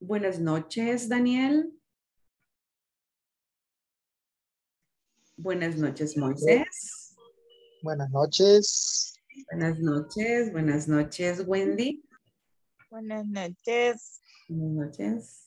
Buenas noches, Daniel. Buenas noches, Moisés. Buenas noches. Buenas noches, Wendy. Buenas noches. Buenas noches.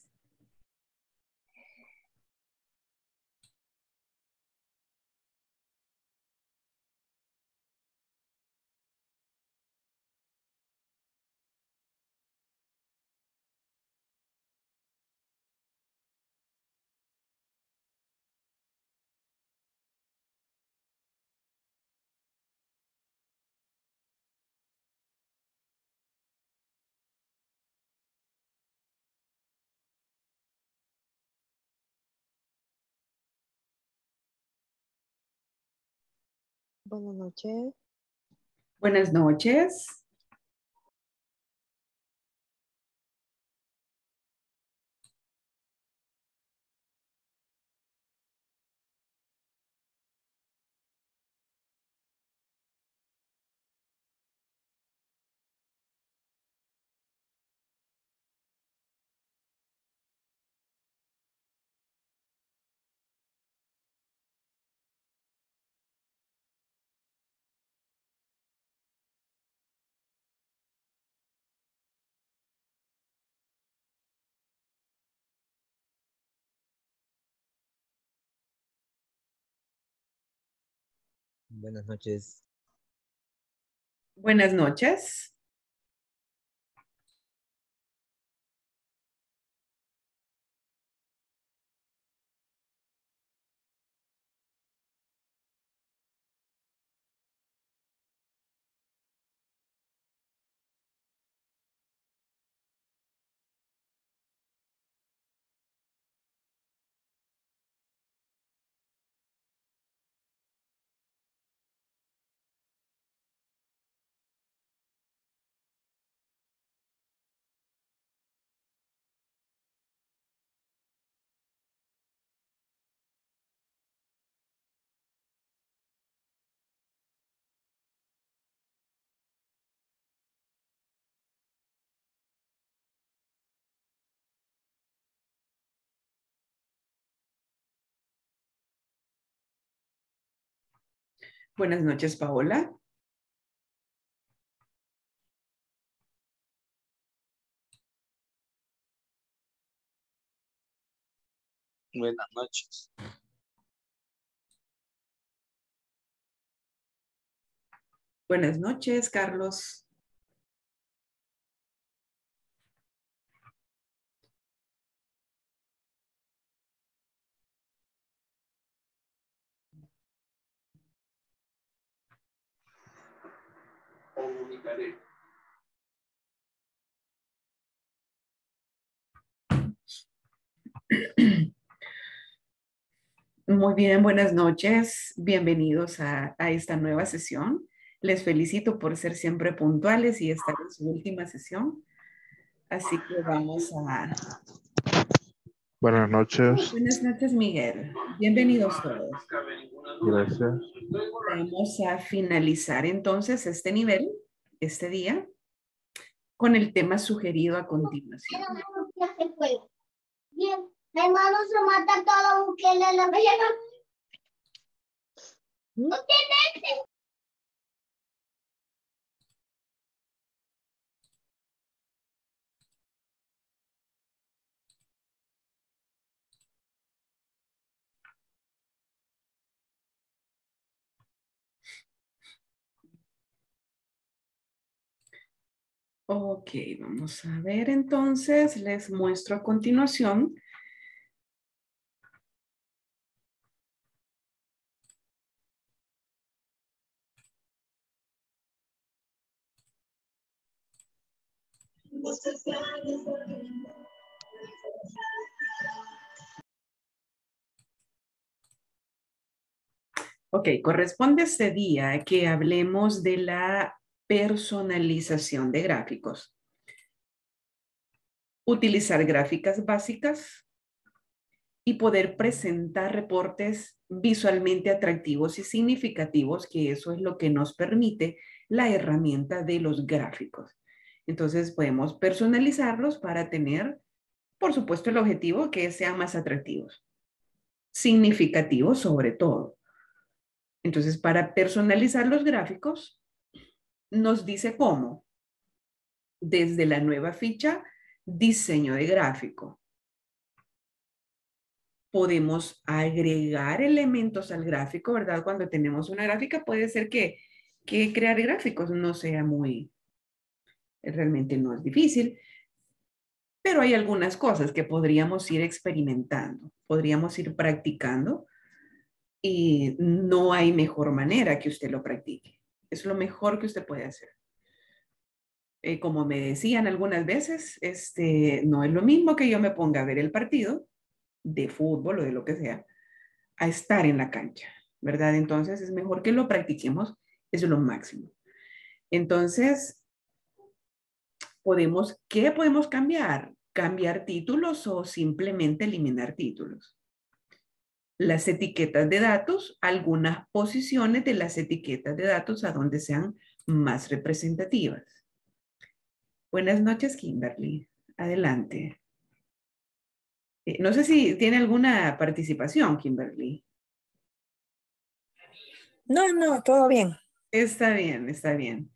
Buenas noches. Buenas noches. Buenas noches. Buenas noches. Buenas noches, Paola. Buenas noches. Buenas noches, Carlos. Comunicaré. Muy bien, buenas noches. Bienvenidos a esta nueva sesión. Les felicito por ser siempre puntuales y estar en su última sesión. Así que vamos a... Buenas noches. Buenas noches, Miguel. Bienvenidos todos. Gracias. Vamos a finalizar entonces este nivel, este día, con el tema sugerido a continuación. Bien, hermano, se mata todo que le la mañana. Ok, vamos a ver entonces, les muestro a continuación. Ok, corresponde este día que hablemos de la personalización de gráficos. Utilizar gráficas básicas y poder presentar reportes visualmente atractivos y significativos, que eso es lo que nos permite la herramienta de los gráficos. Entonces podemos personalizarlos para tener Por supuesto, el objetivo es que sean más atractivos, significativos sobre todo. Entonces, para personalizar los gráficos, nos dice cómo. Desde la nueva ficha, diseño de gráfico. Podemos agregar elementos al gráfico, ¿verdad? Cuando tenemos una gráfica, puede ser que crear gráficos no sea realmente no es difícil, pero hay algunas cosas que podríamos ir experimentando, podríamos ir practicando y no hay mejor manera que usted lo practique. Es lo mejor que usted puede hacer. Como me decían algunas veces, no es lo mismo que yo me ponga a ver el partido de fútbol o de lo que sea, a estar en la cancha, ¿verdad? Entonces es mejor que lo practiquemos, eso es lo máximo. Entonces, ¿qué podemos cambiar? Cambiar títulos o simplemente eliminar títulos. Las etiquetas de datos, algunas posiciones de las etiquetas de datos a donde sean más representativas. Buenas noches, Kimberly. Adelante. No sé si tiene alguna participación, Kimberly. No, todo bien. Está bien, está bien.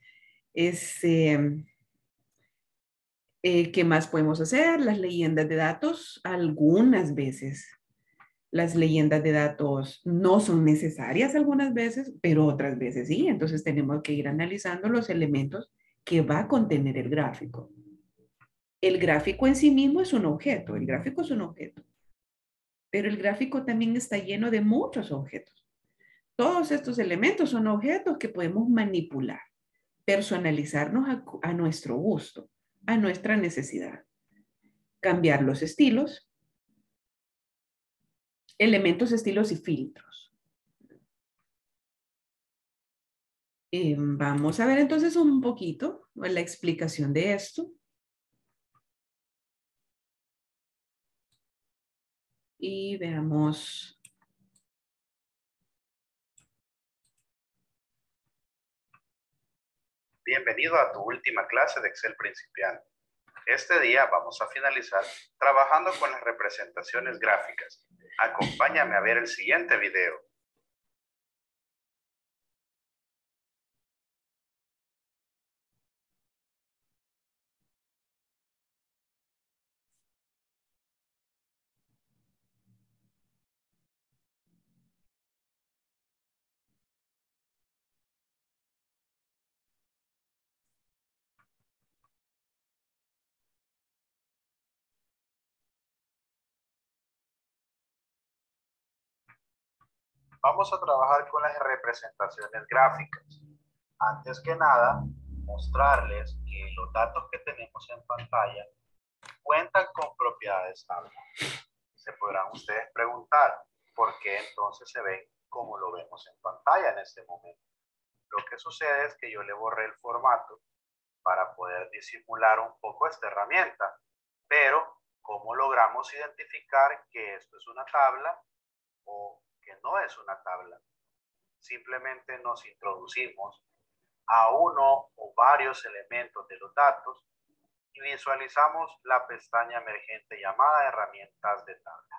¿Qué más podemos hacer? Las leyendas de datos, algunas veces. Las leyendas de datos no son necesarias algunas veces, pero otras veces sí. Entonces tenemos que ir analizando los elementos que va a contener el gráfico. El gráfico en sí mismo es un objeto, el gráfico es un objeto, pero el gráfico también está lleno de muchos objetos. Todos estos elementos son objetos que podemos manipular, personalizarnos a nuestro gusto, a nuestra necesidad. Cambiar los estilos, elementos, estilos y filtros. Vamos a ver entonces un poquito la explicación de esto. Y veamos. Bienvenido a tu última clase de Excel principiante. Este día vamos a finalizar trabajando con las representaciones gráficas. Acompáñame a ver el siguiente video. Vamos a trabajar con las representaciones gráficas. Antes que nada, mostrarles que los datos que tenemos en pantalla cuentan con propiedades tabla. Se podrán ustedes preguntar por qué entonces se ven como lo vemos en pantalla en este momento. Lo que sucede es que yo le borré el formato para poder disimular un poco esta herramienta. Pero, ¿cómo logramos identificar que esto es una tabla o que no es una tabla? Simplemente nos introducimos a uno o varios elementos de los datos y visualizamos la pestaña emergente llamada herramientas de tabla.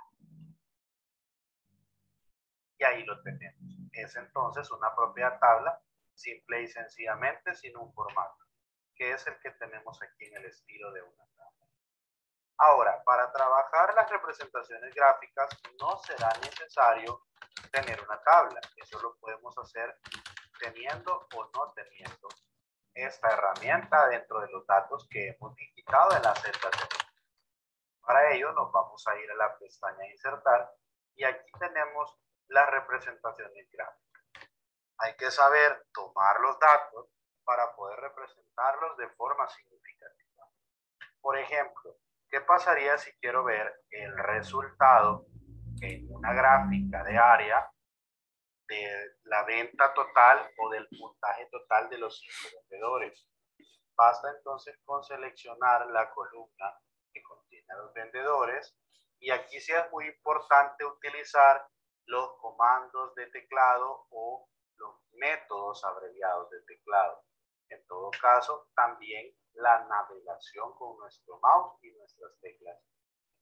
Y ahí lo tenemos. Es entonces una propiedad tabla, simple y sencillamente sin un formato, que es el que tenemos aquí en el estilo de una tabla. Ahora, para trabajar las representaciones gráficas no será necesario tener una tabla. Eso lo podemos hacer teniendo o no teniendo esta herramienta dentro de los datos que hemos digitado en la celda de. Para ello nos vamos a ir a la pestaña Insertar y aquí tenemos las representaciones gráficas. Hay que saber tomar los datos para poder representarlos de forma significativa. Por ejemplo, ¿qué pasaría si quiero ver el resultado en una gráfica de área de la venta total o del puntaje total de los 5 vendedores? Basta entonces con seleccionar la columna que contiene a los vendedores y aquí sí es muy importante utilizar los comandos de teclado o los métodos abreviados de teclado. En todo caso, también la navegación con nuestro mouse y nuestras teclas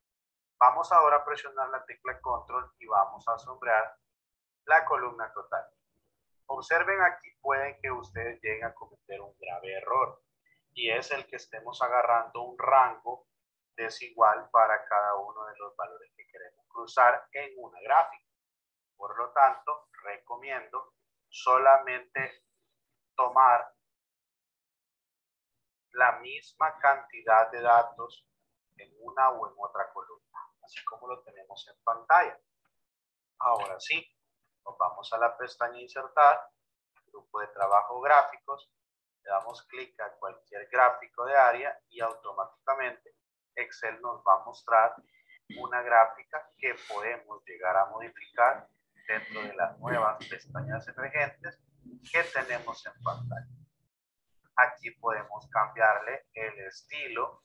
Vamos ahora a presionar la tecla control y vamos a sombrear la columna total. Observen aquí, pueden que ustedes lleguen a cometer un grave error, y es el que estemos agarrando un rango desigual para cada uno de los valores que queremos cruzar en una gráfica. Por lo tanto, recomiendo solamente tomar la misma cantidad de datos en una o en otra columna, así como lo tenemos en pantalla. Ahora sí, nos vamos a la pestaña Insertar, Grupo de Trabajo Gráficos, le damos clic a cualquier gráfico de área y automáticamente Excel nos va a mostrar una gráfica que podemos llegar a modificar dentro de las nuevas pestañas emergentes que tenemos en pantalla. Aquí podemos cambiarle el estilo.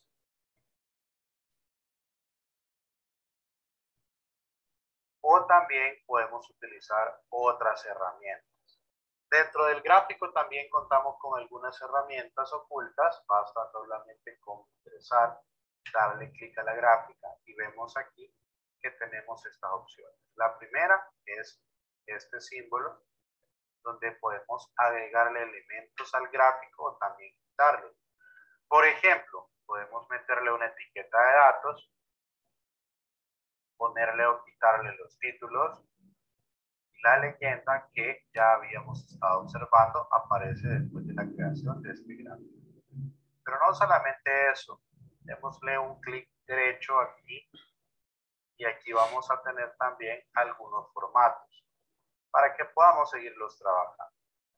O también podemos utilizar otras herramientas. Dentro del gráfico también contamos con algunas herramientas ocultas. Basta solamente con ingresar, darle clic a la gráfica y vemos aquí que tenemos estas opciones. La primera es este símbolo, donde podemos agregarle elementos al gráfico o también quitarle. Por ejemplo, podemos meterle una etiqueta de datos, ponerle o quitarle los títulos, y la leyenda que ya habíamos estado observando aparece después de la creación de este gráfico. Pero no solamente eso, démosle un clic derecho aquí y aquí vamos a tener también algunos formatos para que podamos seguirlos trabajando.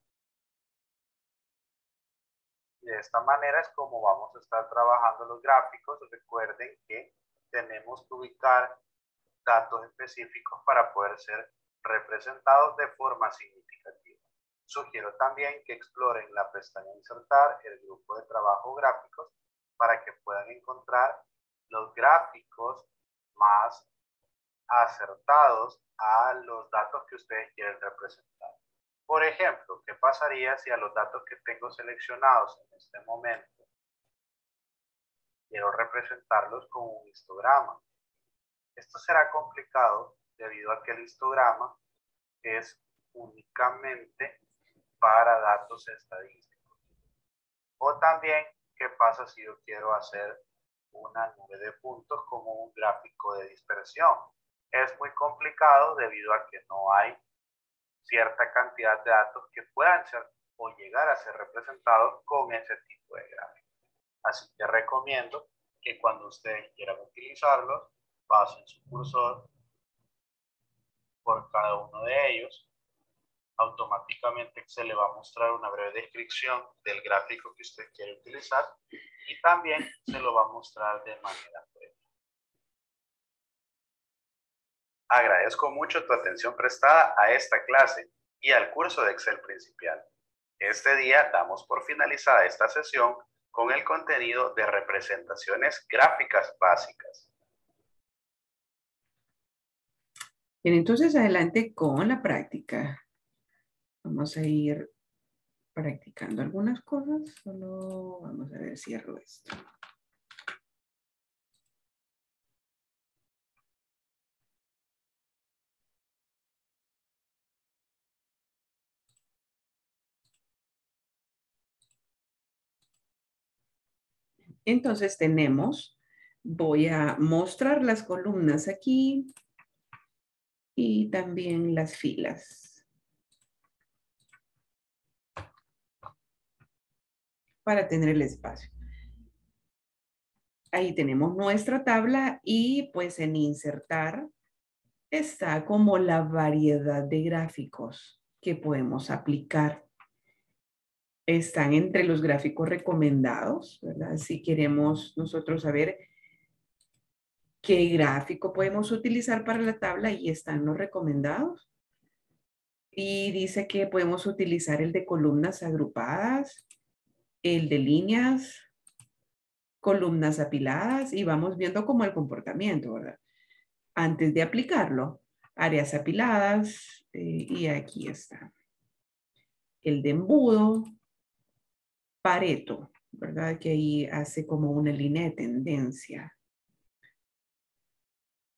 Y de esta manera es como vamos a estar trabajando los gráficos. Recuerden que tenemos que ubicar datos específicos para poder ser representados de forma significativa. Sugiero también que exploren la pestaña Insertar, el grupo de trabajo gráficos, para que puedan encontrar los gráficos más acertados a los datos que ustedes quieren representar. Por ejemplo, ¿qué pasaría si a los datos que tengo seleccionados en este momento quiero representarlos con un histograma? Esto será complicado debido a que el histograma es únicamente para datos estadísticos. O también, ¿qué pasa si yo quiero hacer una nube de puntos como un gráfico de dispersión? Es muy complicado debido a que no hay cierta cantidad de datos que puedan ser o llegar a ser representados con ese tipo de gráfico. Así que recomiendo que cuando ustedes quieran utilizarlos, pasen su cursor por cada uno de ellos. Automáticamente se le va a mostrar una breve descripción del gráfico que usted quiere utilizar y también se lo va a mostrar de manera previa. Agradezco mucho tu atención prestada a esta clase y al curso de Excel principial. Este día damos por finalizada esta sesión con el contenido de representaciones gráficas básicas. Bien, entonces adelante con la práctica. Vamos a ir practicando algunas cosas. Solo vamos a ver, cierro esto. Entonces tenemos, voy a mostrar las columnas aquí y también las filas para tener el espacio. Ahí tenemos nuestra tabla y pues en insertar está como la variedad de gráficos que podemos aplicar. Están entre los gráficos recomendados, ¿verdad? Si queremos nosotros saber qué gráfico podemos utilizar para la tabla, ahí están los recomendados. Y dice que podemos utilizar el de columnas agrupadas, el de líneas, columnas apiladas y vamos viendo como el comportamiento, ¿verdad? Antes de aplicarlo, áreas apiladas y aquí está. El de embudo, Pareto, ¿verdad? Que ahí hace como una línea de tendencia.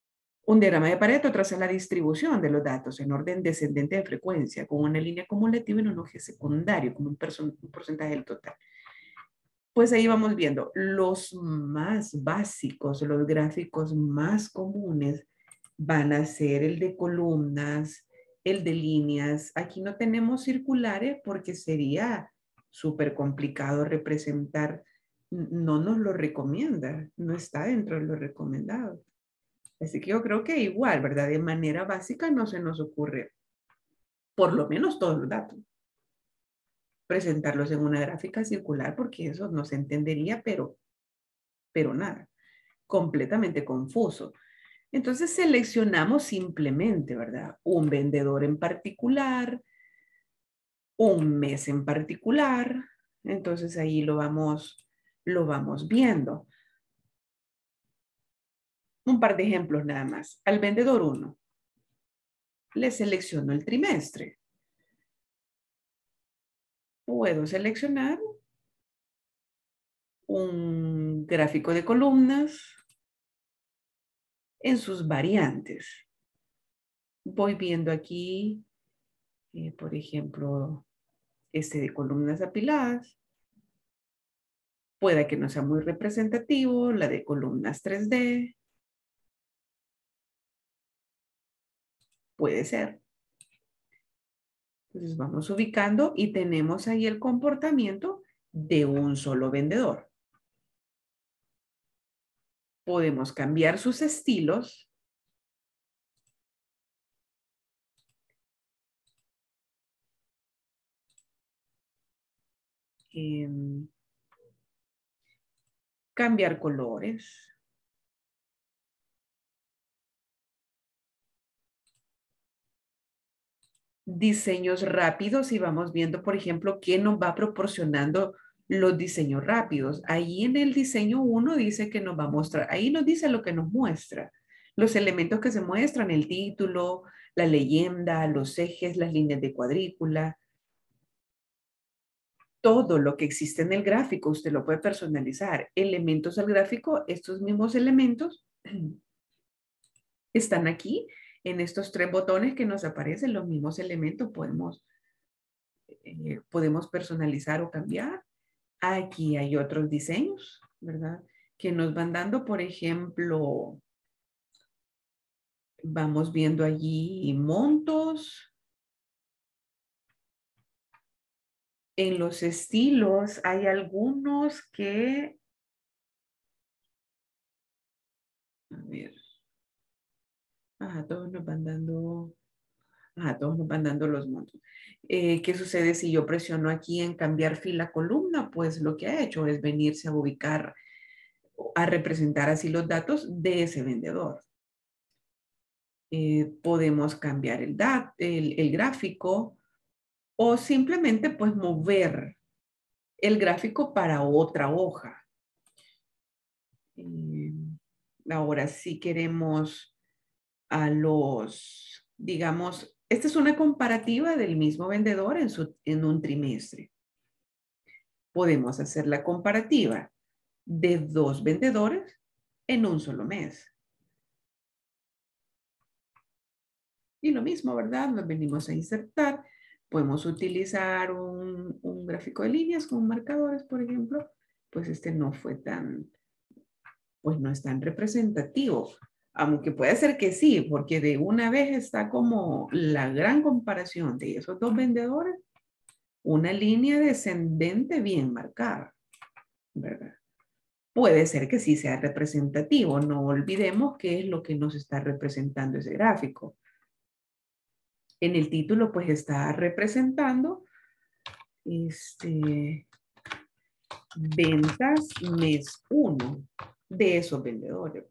Un diagrama de Pareto traza la distribución de los datos en orden descendente de frecuencia con una línea acumulativa y un eje secundario como un porcentaje del total. Pues ahí vamos viendo los más básicos, los gráficos más comunes van a ser el de columnas, el de líneas. Aquí no tenemos circulares porque sería súper complicado representar. No nos lo recomienda, no está dentro de lo recomendado. Así que yo creo que igual, ¿verdad? De manera básica no se nos ocurre, por lo menos todos los datos, presentarlos en una gráfica circular porque eso no se entendería, pero nada, completamente confuso. Entonces seleccionamos simplemente, ¿verdad? Un vendedor en particular, un mes en particular. Entonces ahí lo vamos viendo. Un par de ejemplos nada más. Al vendedor 1, le selecciono el trimestre. Puedo seleccionar un gráfico de columnas en sus variantes. Voy viendo aquí, por ejemplo, este de columnas apiladas. Puede que no sea muy representativo, la de columnas 3D. Puede ser. Entonces vamos ubicando y tenemos ahí el comportamiento de un solo vendedor. Podemos cambiar sus estilos. Cambiar colores. Diseños rápidos y vamos viendo, por ejemplo, qué nos va proporcionando los diseños rápidos. Ahí en el diseño 1 dice que nos va a mostrar, ahí nos dice lo que nos muestra. Los elementos que se muestran, el título, la leyenda, los ejes, las líneas de cuadrícula. Todo lo que existe en el gráfico, usted lo puede personalizar. Elementos del gráfico, estos mismos elementos están aquí. En estos 3 botones que nos aparecen, los mismos elementos podemos personalizar o cambiar. Aquí hay otros diseños, ¿verdad? Que nos van dando, por ejemplo, vamos viendo allí montos. En los estilos hay algunos que, a ver, todos nos van dando los montos. ¿Qué sucede si yo presiono aquí en cambiar fila columna? Pues lo que ha hecho es venirse a ubicar, a representar así los datos de ese vendedor. Podemos cambiar el gráfico o simplemente pues mover el gráfico para otra hoja. Ahora si queremos a los, digamos, esta es una comparativa del mismo vendedor en un trimestre. Podemos hacer la comparativa de 2 vendedores en un solo mes. Y lo mismo, ¿verdad? Nos venimos a insertar. Podemos utilizar un gráfico de líneas con marcadores, por ejemplo. Pues este no fue tan, pues no es tan representativo. Aunque puede ser que sí, porque de una vez está como la gran comparación de esos 2 vendedores, una línea descendente bien marcada, ¿verdad? Puede ser que sí sea representativo, no olvidemos qué es lo que nos está representando ese gráfico. En el título pues está representando ventas mes 1 de esos vendedores.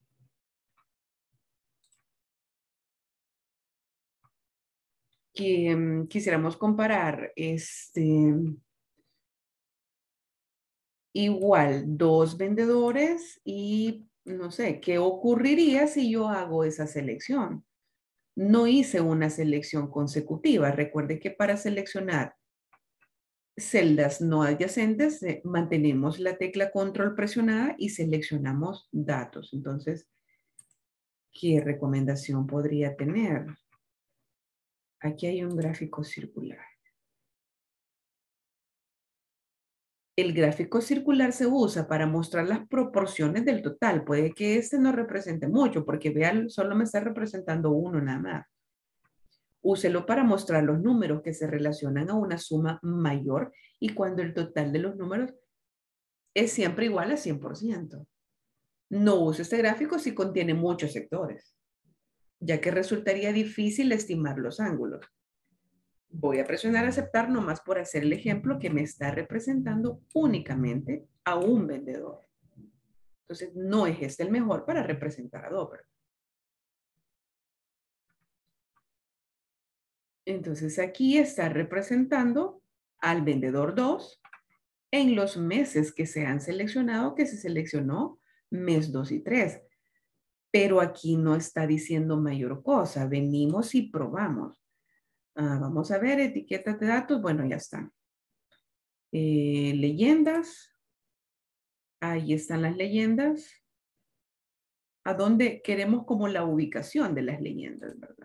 Que quisiéramos comparar igual 2 vendedores y no sé, ¿qué ocurriría si yo hago esa selección? No hice una selección consecutiva. Recuerde que para seleccionar celdas no adyacentes mantenemos la tecla control presionada y seleccionamos datos. Entonces, ¿Qué recomendación podría tener? Aquí hay un gráfico circular. El gráfico circular se usa para mostrar las proporciones del total. Puede que este no represente mucho, porque vean, solo me está representando uno nada más. Úselo para mostrar los números que se relacionan a una suma mayor y cuando el total de los números es siempre igual a 100%. No use este gráfico si contiene muchos sectores, ya que resultaría difícil estimar los ángulos. Voy a presionar aceptar nomás por hacer el ejemplo que me está representando únicamente a un vendedor. Entonces, no es este el mejor para representar a dos, ¿verdad? Entonces, aquí está representando al vendedor 2 en los meses que se han seleccionado, que se seleccionó mes 2 y 3. Pero aquí no está diciendo mayor cosa. Venimos y probamos. Vamos a ver, etiquetas de datos. Bueno, ya están. Leyendas. Ahí están las leyendas. ¿A dónde queremos como la ubicación de las leyendas, verdad?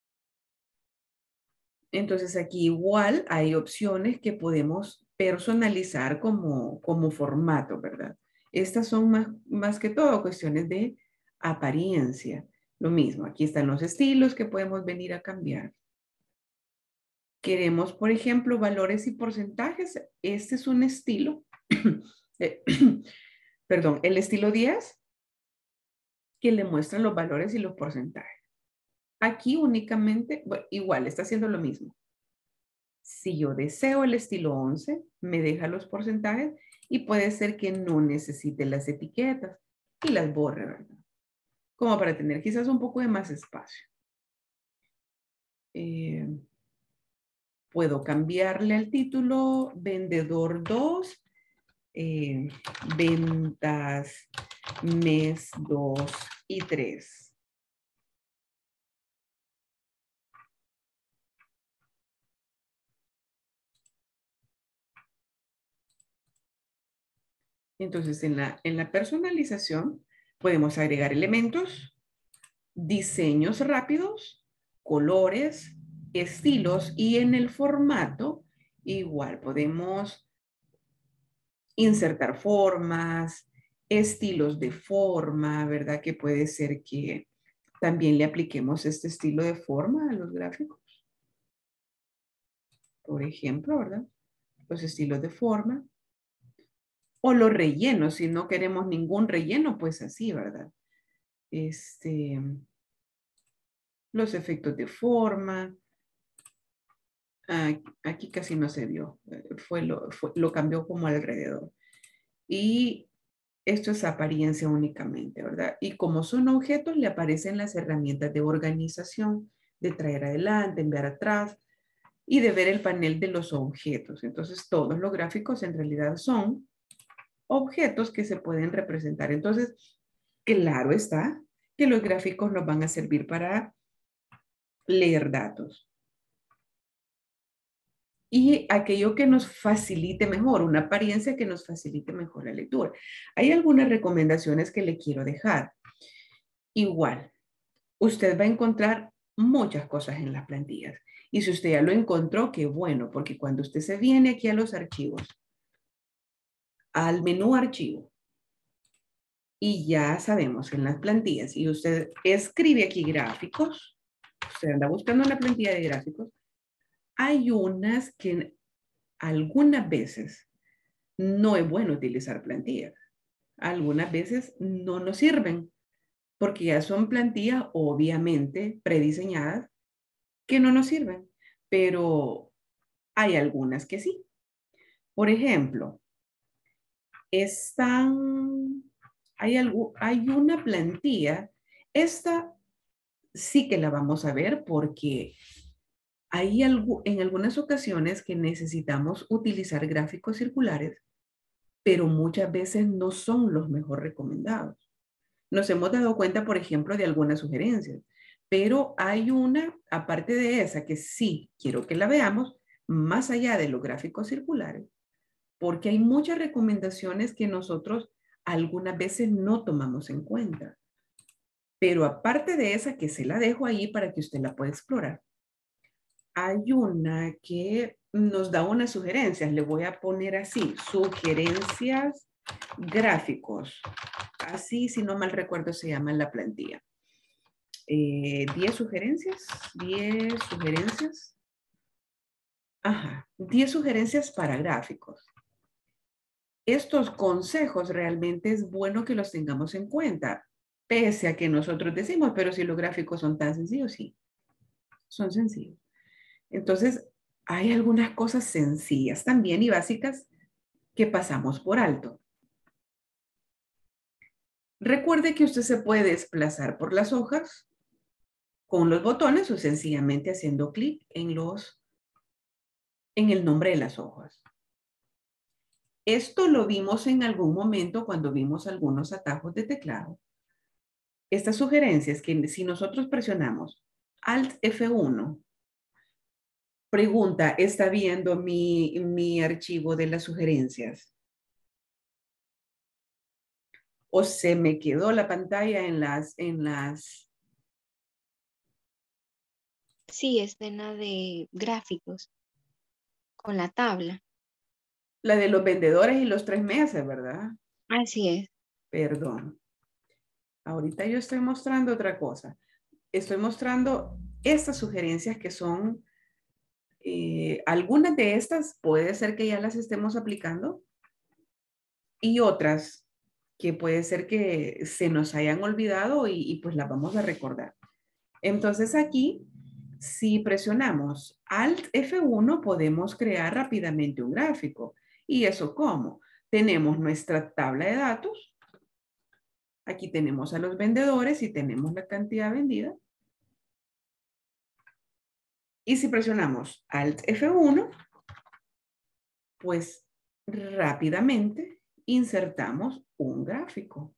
Entonces aquí igual hay opciones que podemos personalizar como formato, ¿verdad? Estas son más que todo cuestiones de apariencia. Lo mismo, aquí están los estilos que podemos venir a cambiar. Queremos, por ejemplo, valores y porcentajes. Este es un estilo, perdón, el estilo 10, que le muestra los valores y los porcentajes. Aquí únicamente, bueno, igual está haciendo lo mismo. Si yo deseo el estilo 11, me deja los porcentajes y puede ser que no necesite las etiquetas y las borre, ¿verdad? Como para tener quizás un poco de más espacio. Puedo cambiarle al título vendedor 2, ventas mes 2 y 3. Entonces, en la personalización podemos agregar elementos, diseños rápidos, colores, estilos y en el formato igual podemos insertar formas, estilos de forma, ¿verdad? Que puede ser que también le apliquemos este estilo de forma a los gráficos. Por ejemplo, ¿verdad? Los estilos de forma. O los rellenos, si no queremos ningún relleno, pues así, ¿verdad? Los efectos de forma. Aquí casi no se vio. Lo cambió como alrededor. Y esto es apariencia únicamente, ¿verdad? Y como son objetos, le aparecen las herramientas de organización, de traer adelante, enviar atrás y de ver el panel de los objetos. Entonces, todos los gráficos en realidad son objetos que se pueden representar. Entonces, claro está que los gráficos nos van a servir para leer datos. Y aquello que nos facilite mejor, una apariencia que nos facilite mejor la lectura. Hay algunas recomendaciones que le quiero dejar. Igual, usted va a encontrar muchas cosas en las plantillas. Y si usted ya lo encontró, qué bueno, porque cuando usted se viene aquí a los archivos, al menú archivo, y ya sabemos en las plantillas, y usted escribe aquí gráficos, usted anda buscando una plantilla de gráficos, hay unas que algunas veces no es bueno utilizar plantillas. Algunas veces no nos sirven porque ya son plantillas obviamente prediseñadas que no nos sirven, pero hay algunas que sí. Por ejemplo, hay una plantilla, esta sí que la vamos a ver porque hay en algunas ocasiones que necesitamos utilizar gráficos circulares, pero muchas veces no son los mejor recomendados. Nos hemos dado cuenta, por ejemplo, de algunas sugerencias, pero hay una, aparte de esa, que sí quiero que la veamos, más allá de los gráficos circulares, porque hay muchas recomendaciones que nosotros algunas veces no tomamos en cuenta. Pero aparte de esa, que se la dejo ahí para que usted la pueda explorar, hay una que nos da unas sugerencias. Le voy a poner así, sugerencias gráficos. Así, si no mal recuerdo, se llama en la plantilla. 10 sugerencias. 10 sugerencias. Ajá, 10 sugerencias para gráficos. Estos consejos realmente es bueno que los tengamos en cuenta, pese a que nosotros decimos, pero si los gráficos son tan sencillos, sí, son sencillos. Entonces, hay algunas cosas sencillas también y básicas que pasamos por alto. Recuerde que usted se puede desplazar por las hojas con los botones o sencillamente haciendo clic en el nombre de las hojas. Esto lo vimos en algún momento cuando vimos algunos atajos de teclado. Estas sugerencias que si nosotros presionamos Alt F1, pregunta, ¿está viendo mi archivo de las sugerencias? ¿O se me quedó la pantalla en las... Sí, está en la de gráficos, con la tabla. La de los vendedores y los 3 meses, ¿verdad? Así es. Perdón. Ahorita yo estoy mostrando otra cosa. Estoy mostrando estas sugerencias que son, algunas de estas puede ser que ya las estemos aplicando y otras que puede ser que se nos hayan olvidado y pues las vamos a recordar. Entonces aquí, si presionamos Alt F1, podemos crear rápidamente un gráfico. ¿Y eso cómo? Tenemos nuestra tabla de datos. Aquí tenemos a los vendedores y tenemos la cantidad vendida. Y si presionamos Alt F1, pues rápidamente insertamos un gráfico.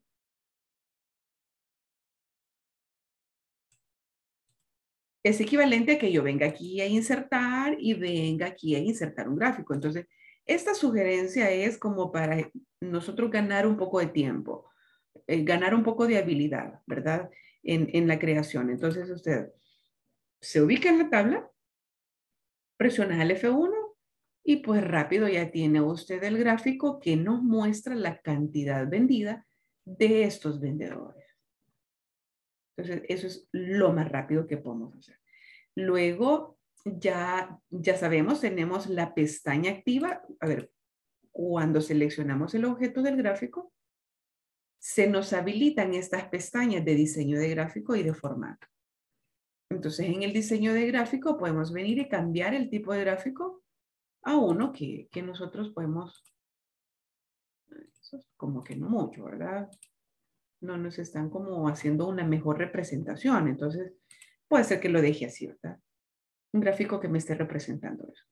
Es equivalente a que yo venga aquí a insertar y venga aquí a insertar un gráfico. Entonces, esta sugerencia es como para nosotros ganar un poco de tiempo, ganar un poco de habilidad, ¿verdad? En la creación. Entonces, usted se ubica en la tabla, presiona el F1 y pues rápido ya tiene usted el gráfico que nos muestra la cantidad vendida de estos vendedores. Entonces, eso es lo más rápido que podemos hacer. Luego, ya sabemos, tenemos la pestaña activa. A ver, cuando seleccionamos el objeto del gráfico, se nos habilitan estas pestañas de diseño de gráfico y de formato. Entonces, en el diseño de gráfico podemos venir y cambiar el tipo de gráfico a uno que nosotros podemos, como que no mucho, ¿verdad? No nos están como haciendo una mejor representación. Entonces, puede ser que lo deje así, ¿verdad? Un gráfico que me esté representando eso.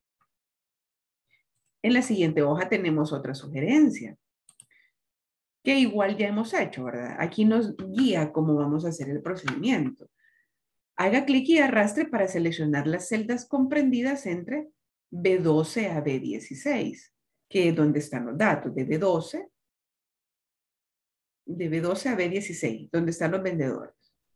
En la siguiente hoja tenemos otra sugerencia, que igual ya hemos hecho, ¿verdad? Aquí nos guía cómo vamos a hacer el procedimiento. Haga clic y arrastre para seleccionar las celdas comprendidas entre B12 a B16, que es donde están los datos de B12 a B16, donde están los vendedores.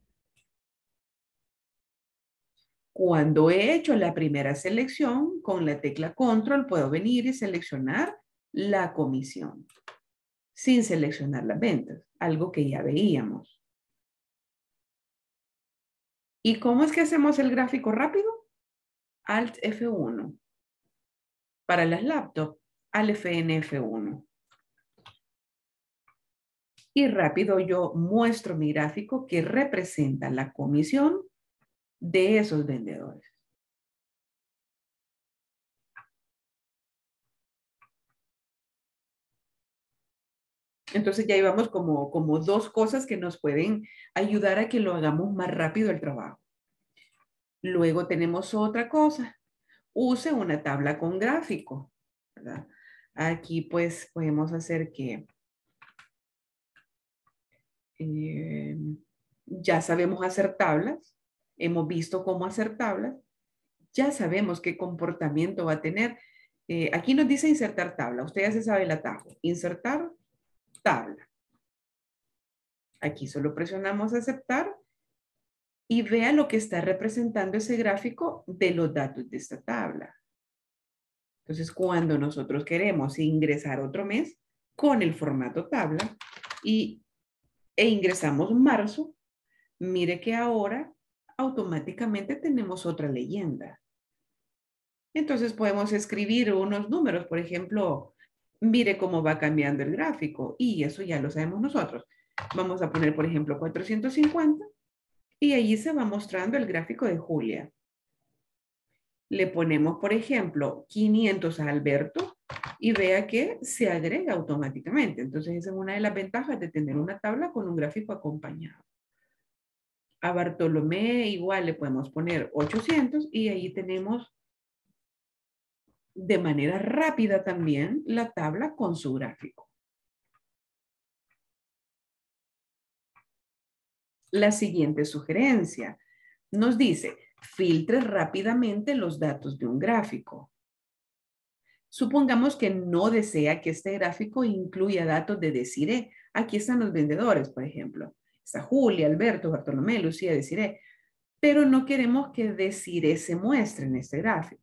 Cuando he hecho la primera selección, con la tecla Control puedo venir y seleccionar la comisión, sin seleccionar las ventas, algo que ya veíamos. ¿Y cómo es que hacemos el gráfico rápido? Alt F1. Para las laptops, Alt F1. Y rápido yo muestro mi gráfico que representa la comisión de esos vendedores. Entonces ya llevamos como dos cosas que nos pueden ayudar a que lo hagamos más rápido el trabajo. Luego tenemos otra cosa. Use una tabla con gráfico, ¿verdad? Aquí pues podemos hacer que ya sabemos hacer tablas. Hemos visto cómo hacer tablas. Ya sabemos qué comportamiento va a tener. Aquí nos dice insertar tabla. Usted ya se sabe el atajo. Insertar tabla. Aquí solo presionamos aceptar y vea lo que está representando ese gráfico de los datos de esta tabla. Entonces, cuando nosotros queremos ingresar otro mes con el formato tabla e ingresamos marzo, mire que ahora automáticamente tenemos otra leyenda. Entonces podemos escribir unos números, por ejemplo, mire cómo va cambiando el gráfico y eso ya lo sabemos nosotros. Vamos a poner, por ejemplo, 450 y allí se va mostrando el gráfico de Julia. Le ponemos, por ejemplo, 500 a Alberto y vea que se agrega automáticamente. Entonces esa es una de las ventajas de tener una tabla con un gráfico acompañado. A Bartolomé igual le podemos poner 800 y ahí tenemos de manera rápida también la tabla con su gráfico. La siguiente sugerencia nos dice, filtre rápidamente los datos de un gráfico. Supongamos que no desea que este gráfico incluya datos de Desiree. Aquí están los vendedores, por ejemplo. Está Julia, Alberto, Bartolomé, Lucía, Desiree. Pero no queremos que Desiree se muestre en este gráfico.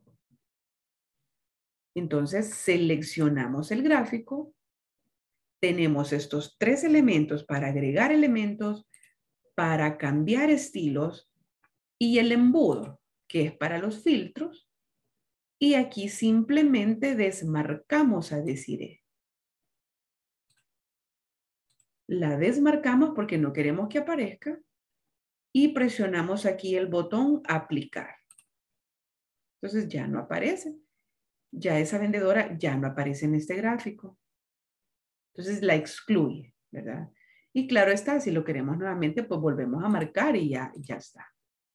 Entonces seleccionamos el gráfico. Tenemos estos 3 elementos para agregar elementos, para cambiar estilos y el embudo, que es para los filtros. Y aquí simplemente desmarcamos a Desiree. La desmarcamos porque no queremos que aparezca y presionamos aquí el botón aplicar. Entonces ya no aparece. Ya esa vendedora ya no aparece en este gráfico. Entonces la excluye, ¿verdad? Y claro está, si lo queremos nuevamente, pues volvemos a marcar y ya está.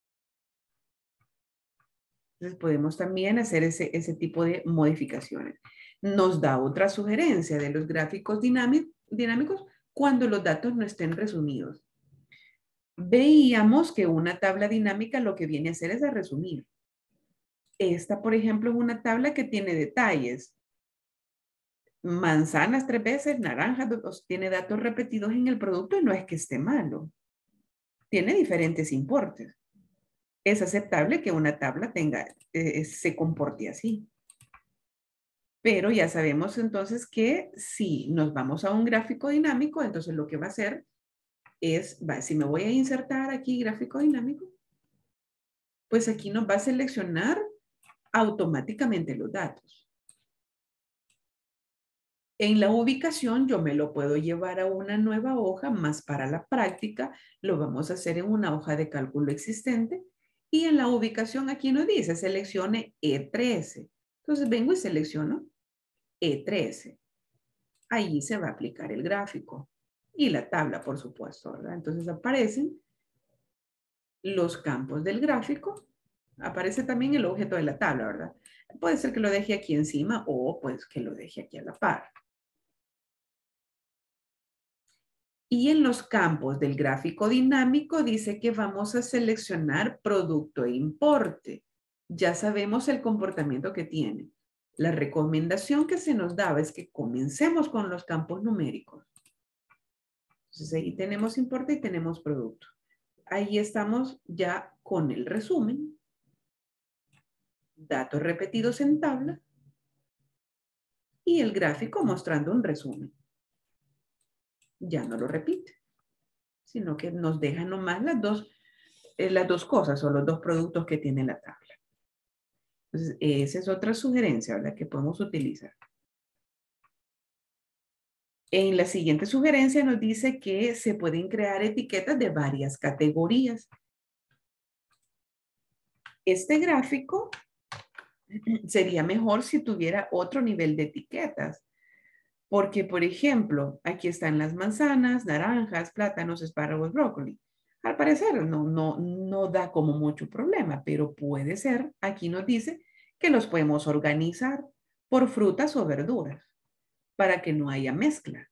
Entonces podemos también hacer ese tipo de modificaciones. Nos da otra sugerencia de los gráficos dinámicos cuando los datos no estén resumidos. Veíamos que una tabla dinámica lo que viene a hacer es a resumir. Esta, por ejemplo, es una tabla que tiene detalles. Manzanas 3 veces, naranjas, tiene datos repetidos en el producto y no es que esté malo. Tiene diferentes importes. Es aceptable que una tabla se comporte así. Pero ya sabemos entonces que si nos vamos a un gráfico dinámico, entonces lo que va a hacer es, si me voy a insertar aquí gráfico dinámico, pues aquí nos va a seleccionar automáticamente los datos. En la ubicación yo me lo puedo llevar a una nueva hoja, más para la práctica lo vamos a hacer en una hoja de cálculo existente y en la ubicación aquí nos dice seleccione E13. Entonces vengo y selecciono E13. Ahí se va a aplicar el gráfico y la tabla, por supuesto, ¿verdad? Entonces aparecen los campos del gráfico. Aparece también el objeto de la tabla, ¿verdad? Puede ser que lo deje aquí encima o pues que lo deje aquí a la par. Y en los campos del gráfico dinámico dice que vamos a seleccionar producto e importe. Ya sabemos el comportamiento que tiene. La recomendación que se nos daba es que comencemos con los campos numéricos. Entonces ahí tenemos importe y tenemos producto. Ahí estamos ya con el resumen. Datos repetidos en tabla. Y el gráfico mostrando un resumen. Ya no lo repite, sino que nos deja nomás las dos cosas o los 2 productos que tiene la tabla. Entonces, esa es otra sugerencia, ¿verdad? Que podemos utilizar. En la siguiente sugerencia nos dice que se pueden crear etiquetas de varias categorías. Este gráfico sería mejor si tuviera otro nivel de etiquetas. Porque, por ejemplo, aquí están las manzanas, naranjas, plátanos, espárragos, brócoli. Al parecer no da como mucho problema, pero puede ser, aquí nos dice que los podemos organizar por frutas o verduras para que no haya mezcla.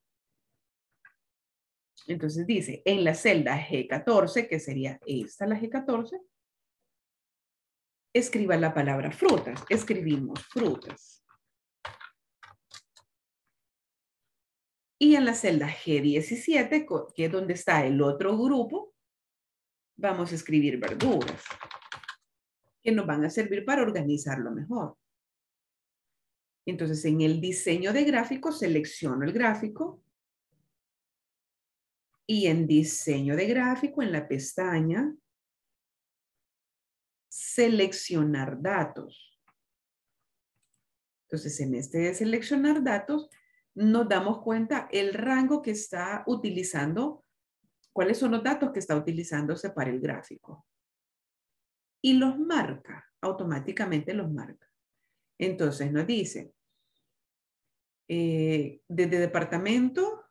Entonces dice, en la celda G14, que sería esta la G14, escriba la palabra frutas. Escribimos frutas. Y en la celda G17, que es donde está el otro grupo, vamos a escribir verduras, que nos van a servir para organizarlo mejor. Entonces, en el diseño de gráfico, selecciono el gráfico. Y en diseño de gráfico, en la pestaña, seleccionar datos. Entonces, en este de seleccionar datos, nos damos cuenta el rango que está utilizando, cuáles son los datos que está utilizándose para el gráfico. Y los marca, automáticamente los marca. Entonces nos dice, desde departamento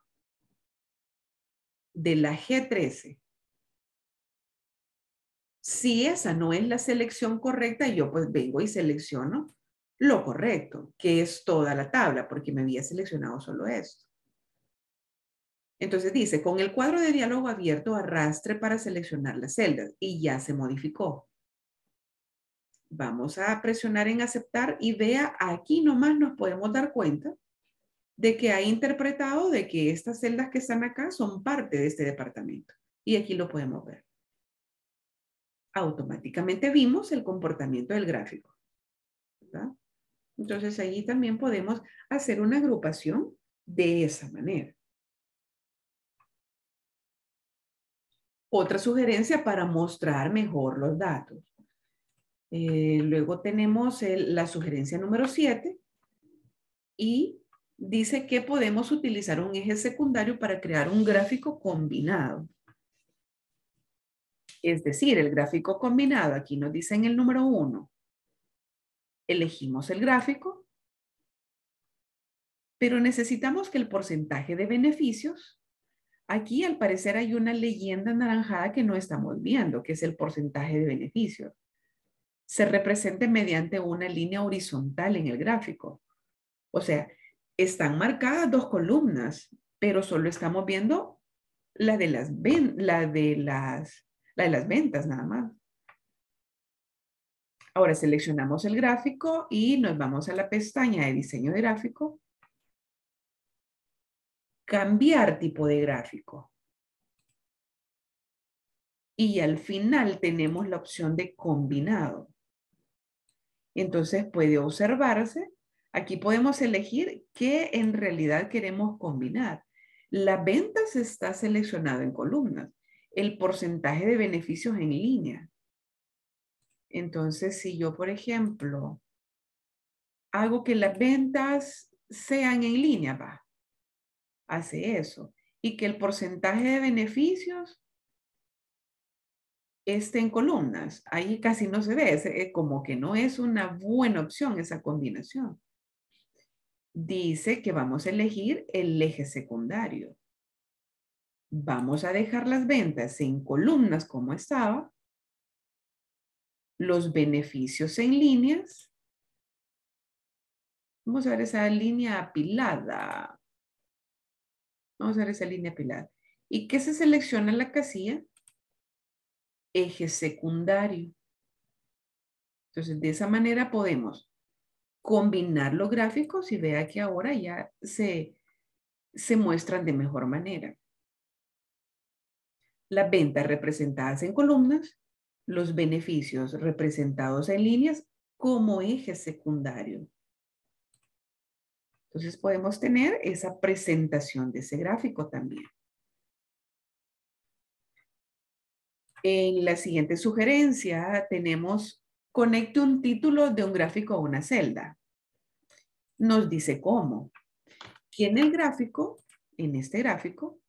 de la G13. Si esa no es la selección correcta, yo pues vengo y selecciono lo correcto, que es toda la tabla, porque me había seleccionado solo esto. Entonces dice, con el cuadro de diálogo abierto, arrastre para seleccionar las celdas y ya se modificó. Vamos a presionar en aceptar y vea, aquí nomás nos podemos dar cuenta de que ha interpretado de que estas celdas que están acá son parte de este departamento. Y aquí lo podemos ver. Automáticamente vimos el comportamiento del gráfico, ¿verdad? Entonces allí también podemos hacer una agrupación de esa manera. Otra sugerencia para mostrar mejor los datos. Luego tenemos la sugerencia número 7 y dice que podemos utilizar un eje secundario para crear un gráfico combinado. Es decir, el gráfico combinado, aquí nos dice en el número 1, elegimos el gráfico, pero necesitamos que el porcentaje de beneficios, aquí al parecer hay una leyenda anaranjada que no estamos viendo, que es el porcentaje de beneficios. Se represente mediante una línea horizontal en el gráfico. O sea, están marcadas 2 columnas, pero solo estamos viendo la de las ventas nada más. Ahora seleccionamos el gráfico y nos vamos a la pestaña de diseño de gráfico. Cambiar tipo de gráfico. Y al final tenemos la opción de combinado. Entonces puede observarse, aquí podemos elegir qué en realidad queremos combinar. La venta se está seleccionada en columnas, el porcentaje de beneficios en línea. Entonces, si yo, por ejemplo, hago que las ventas sean en línea, va, hace eso. Y que el porcentaje de beneficios esté en columnas. Ahí casi no se ve, como que no es una buena opción esa combinación. Dice que vamos a elegir el eje secundario. Vamos a dejar las ventas en columnas como estaba. Los beneficios en líneas. Vamos a ver esa línea apilada. Vamos a ver esa línea apilada. ¿Y qué se selecciona en la casilla? Eje secundario. Entonces, de esa manera podemos combinar los gráficos y vea que ahora ya se muestran de mejor manera. Las ventas representadas en columnas, los beneficios representados en líneas como eje secundario. Entonces podemos tener esa presentación de ese gráfico también. En la siguiente sugerencia tenemos conecte un título de un gráfico a una celda. Nos dice cómo. Que en el gráfico, en este gráfico,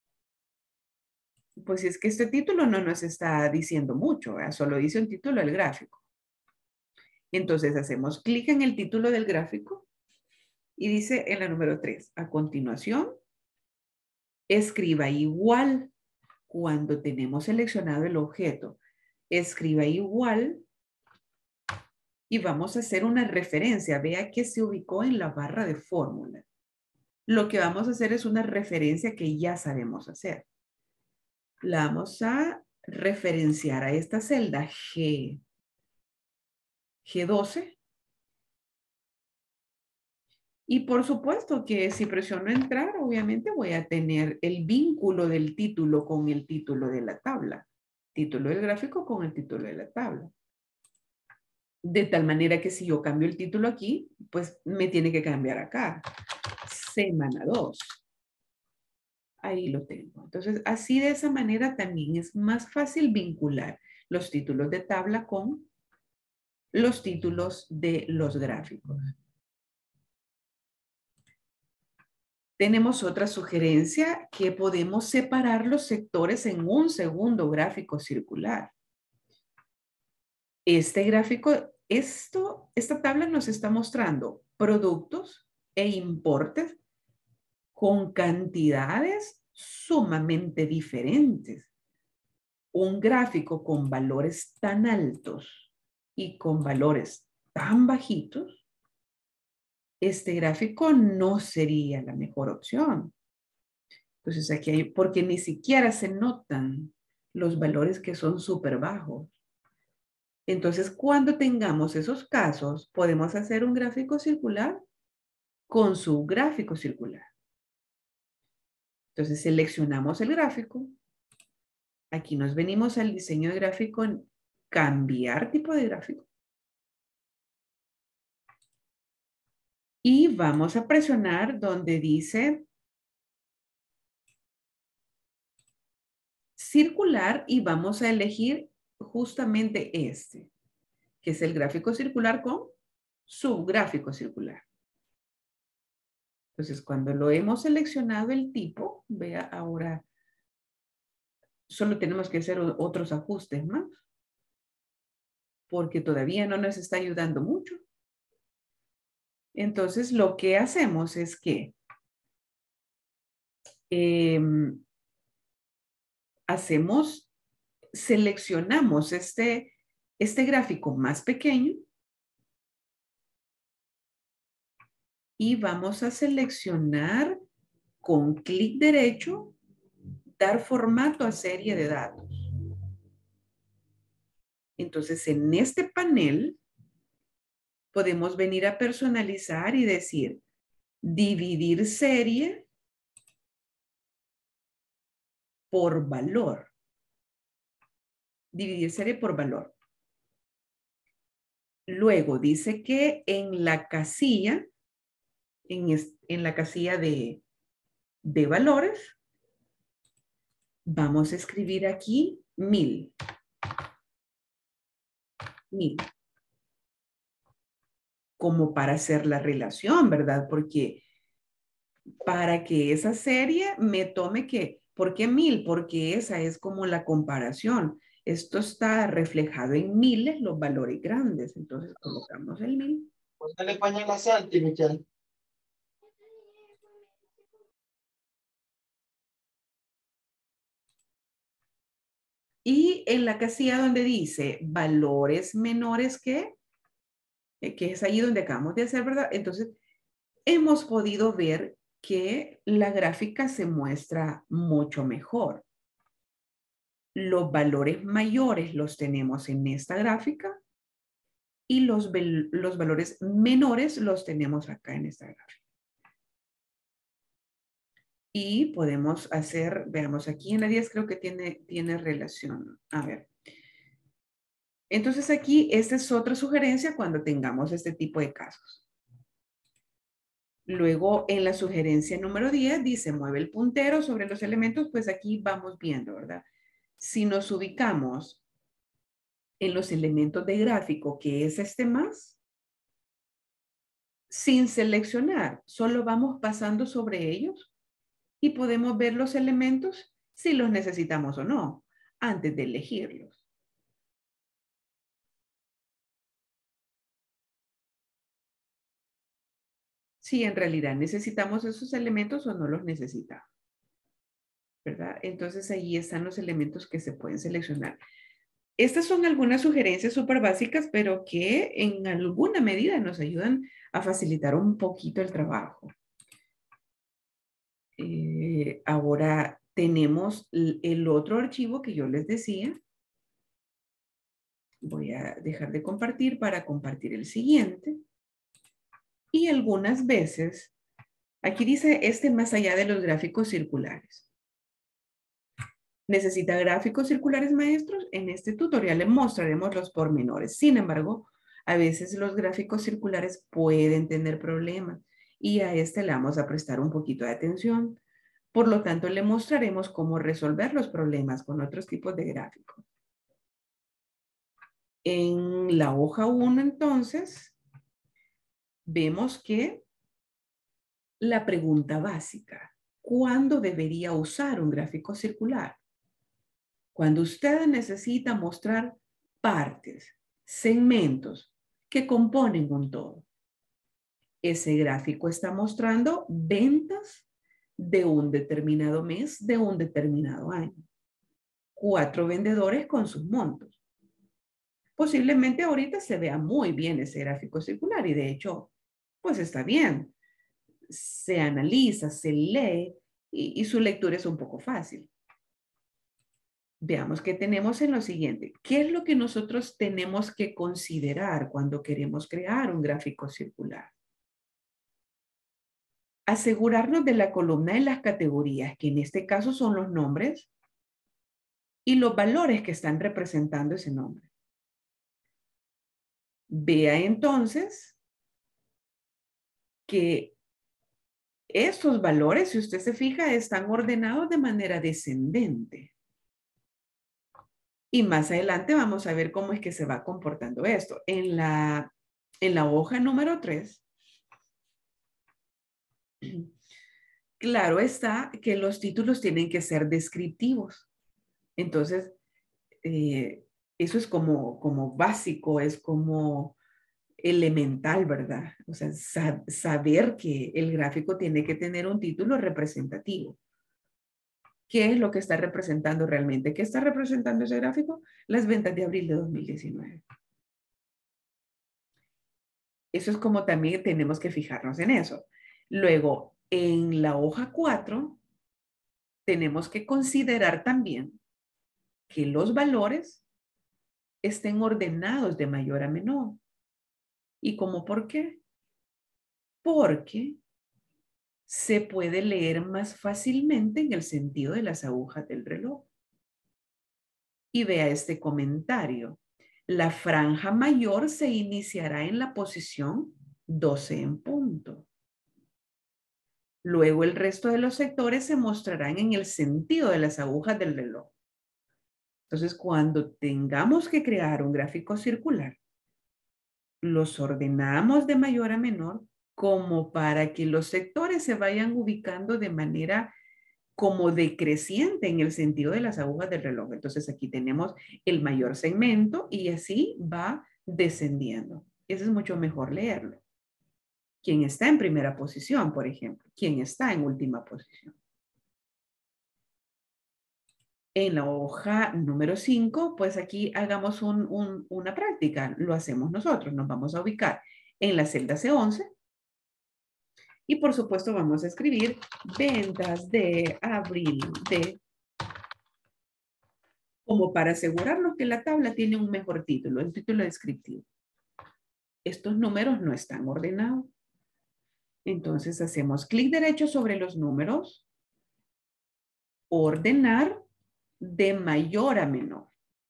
pues es que este título no nos está diciendo mucho, ¿verdad? Solo dice un título del gráfico. Entonces hacemos clic en el título del gráfico y dice en la número 3, a continuación, escriba igual cuando tenemos seleccionado el objeto. Escriba igual y vamos a hacer una referencia. Vea que se ubicó en la barra de fórmula. Lo que vamos a hacer es una referencia que ya sabemos hacer. La vamos a referenciar a esta celda G12 Y por supuesto que si presiono entrar, obviamente voy a tener el vínculo del título con el título de la tabla. Título del gráfico con el título de la tabla. De tal manera que si yo cambio el título aquí, pues me tiene que cambiar acá. Semana 2. Ahí lo tengo. Entonces, así de esa manera también es más fácil vincular los títulos de tabla con los títulos de los gráficos. Tenemos otra sugerencia que podemos separar los sectores en un segundo gráfico circular. Este gráfico, esta tabla nos está mostrando productos e importes con cantidades sumamente diferentes. Un gráfico con valores tan altos y con valores tan bajitos, este gráfico no sería la mejor opción. Entonces aquí hay, porque ni siquiera se notan los valores que son súper bajos. Entonces cuando tengamos esos casos, podemos hacer un gráfico circular con su gráfico circular. Entonces seleccionamos el gráfico. Aquí nos venimos al diseño de gráfico en cambiar tipo de gráfico. Y vamos a presionar donde dice circular y vamos a elegir justamente este, que es el gráfico circular con subgráfico circular. Entonces, cuando lo hemos seleccionado el tipo, vea ahora, solo tenemos que hacer otros ajustes más, porque todavía no nos está ayudando mucho. Entonces, lo que hacemos es que seleccionamos este gráfico más pequeño y vamos a seleccionar con clic derecho, dar formato a serie de datos. Entonces, en este panel podemos venir a personalizar y decir, dividir serie por valor. Dividir serie por valor. Luego dice que en la casilla, en la casilla de valores, vamos a escribir aquí 1000. 1000. Como para hacer la relación, ¿verdad? Porque para que esa serie me tome que, ¿por qué 1000? Porque esa es como la comparación. Esto está reflejado en miles, los valores grandes. Entonces colocamos el 1000. ¿Usted le pone la Santi, Michelle? Y en la casilla donde dice valores menores que es ahí donde acabamos de hacer, ¿verdad? Entonces, hemos podido ver que la gráfica se muestra mucho mejor. Los valores mayores los tenemos en esta gráfica y los valores menores los tenemos acá en esta gráfica. Y podemos hacer, veamos aquí en la 10 creo que tiene relación. A ver. Entonces aquí esta es otra sugerencia cuando tengamos este tipo de casos. Luego en la sugerencia número 10 dice mueve el puntero sobre los elementos, pues aquí vamos viendo, ¿verdad? Si nos ubicamos en los elementos de gráfico, que es este más, sin seleccionar, solo vamos pasando sobre ellos y podemos ver los elementos si los necesitamos o no, antes de elegirlos. Si en realidad necesitamos esos elementos o no los necesitamos, ¿verdad? Entonces ahí están los elementos que se pueden seleccionar. Estas son algunas sugerencias súper básicas, pero que en alguna medida nos ayudan a facilitar un poquito el trabajo. Ahora tenemos el otro archivo que yo les decía. Voy a dejar de compartir para compartir el siguiente. Y algunas veces, aquí dice más allá de los gráficos circulares. ¿Necesita gráficos circulares, maestros? En este tutorial les mostraremos los pormenores. Sin embargo, a veces los gráficos circulares pueden tener problemas y a este le vamos a prestar un poquito de atención. Por lo tanto, le mostraremos cómo resolver los problemas con otros tipos de gráficos. En la hoja 1, entonces, vemos que la pregunta básica, ¿cuándo debería usar un gráfico circular? Cuando usted necesita mostrar partes, segmentos que componen un todo. Ese gráfico está mostrando ventas de un determinado mes, de un determinado año. 4 vendedores con sus montos. Posiblemente ahorita se vea muy bien ese gráfico circular y de hecho, pues está bien. Se analiza, se lee y su lectura es un poco fácil. Veamos qué tenemos en lo siguiente. ¿Qué es lo que nosotros tenemos que considerar cuando queremos crear un gráfico circular? Asegurarnos de la columna de las categorías, que en este caso son los nombres y los valores que están representando ese nombre. Vea entonces que estos valores, si usted se fija, están ordenados de manera descendente. Y más adelante vamos a ver cómo es que se va comportando esto. En la hoja número 3, claro está que los títulos tienen que ser descriptivos. Entonces, eso es como básico, es como elemental, ¿verdad? O sea, saber que el gráfico tiene que tener un título representativo. ¿Qué es lo que está representando realmente? ¿Qué está representando ese gráfico? Las ventas de abril de 2019. Eso es como también tenemos que fijarnos en eso. Luego, en la hoja 4, tenemos que considerar también que los valores estén ordenados de mayor a menor. ¿Y cómo por qué? Porque se puede leer más fácilmente en el sentido de las agujas del reloj. Y vea este comentario. La franja mayor se iniciará en la posición 12 en punto. Luego el resto de los sectores se mostrarán en el sentido de las agujas del reloj. Entonces, cuando tengamos que crear un gráfico circular, los ordenamos de mayor a menor como para que los sectores se vayan ubicando de manera como decreciente en el sentido de las agujas del reloj. Entonces aquí tenemos el mayor segmento y así va descendiendo. Eso es mucho mejor leerlo. ¿Quién está en primera posición, por ejemplo? ¿Quién está en última posición? En la hoja número 5, pues aquí hagamos una práctica. Lo hacemos nosotros. Nos vamos a ubicar en la celda C11. Y por supuesto vamos a escribir ventas de abril de... Como para asegurarnos que la tabla tiene un mejor título, el título descriptivo. Estos números no están ordenados. Entonces hacemos clic derecho sobre los números. Ordenar de mayor a menor.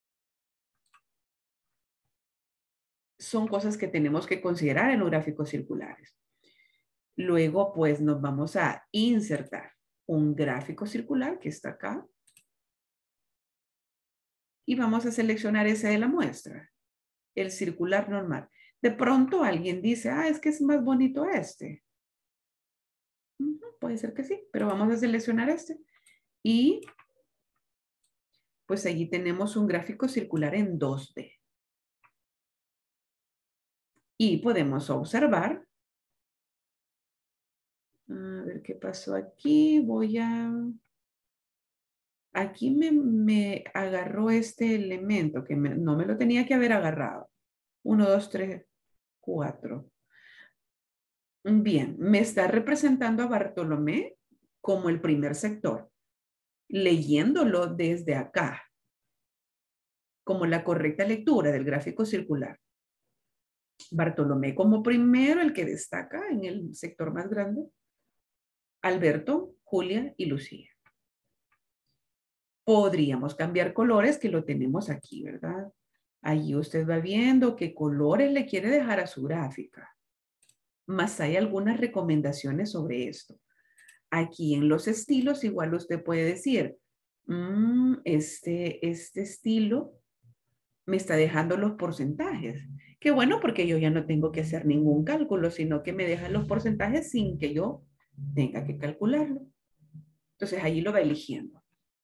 Son cosas que tenemos que considerar en los gráficos circulares. Luego, pues, nos vamos a insertar un gráfico circular que está acá. Y vamos a seleccionar ese de la muestra, el circular normal. De pronto alguien dice, es que es más bonito este. Puede ser que sí, pero vamos a seleccionar este. Y pues allí tenemos un gráfico circular en 2D. Y podemos observar. A ver qué pasó aquí. Aquí me agarró este elemento que no me lo tenía que haber agarrado. 1, 2, 3, 4. Bien, me está representando a Bartolomé como el primer sector, leyéndolo desde acá, como la correcta lectura del gráfico circular. Bartolomé como primero, el que destaca en el sector más grande. Alberto, Julia y Lucía. Podríamos cambiar colores, que lo tenemos aquí, ¿verdad? Allí usted va viendo qué colores le quiere dejar a su gráfica. Más hay algunas recomendaciones sobre esto. Aquí en los estilos igual usted puede decir, este estilo me está dejando los porcentajes. Qué bueno, porque yo ya no tengo que hacer ningún cálculo, sino que me deja los porcentajes sin que yo tenga que calcularlo. Entonces allí lo va eligiendo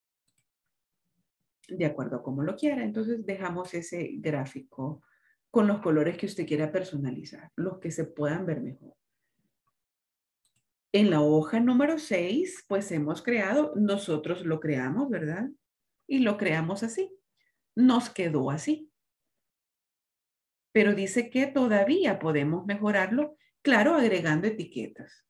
de acuerdo a cómo lo quiera. Entonces dejamos ese gráfico con los colores que usted quiera personalizar, los que se puedan ver mejor. En la hoja número 6, pues hemos creado, nosotros lo creamos, ¿verdad? Y lo creamos así. Nos quedó así. Pero dice que todavía podemos mejorarlo, claro, agregando etiquetas.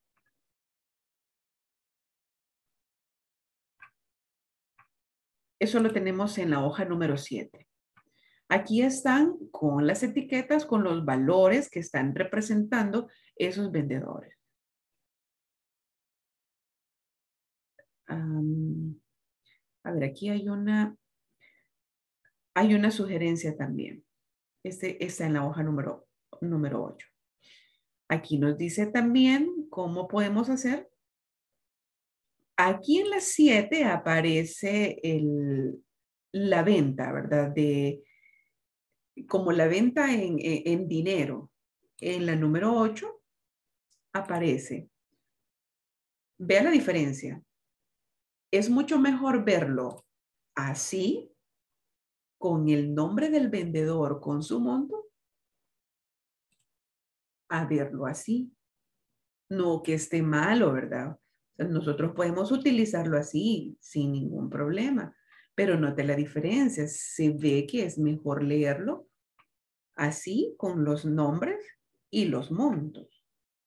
Eso lo tenemos en la hoja número 7. Aquí están con las etiquetas, con los valores que están representando esos vendedores. A ver, aquí hay una sugerencia también. Está en la hoja número 8. Aquí nos dice también cómo podemos hacer. Aquí en la 7 aparece la venta, ¿verdad? Como la venta en dinero. En la número 8 aparece. Vea la diferencia. Es mucho mejor verlo así, con el nombre del vendedor, con su monto, a verlo así. No que esté malo, ¿verdad? O sea, nosotros podemos utilizarlo así, sin ningún problema, pero note la diferencia. Se ve que es mejor leerlo así, con los nombres y los montos.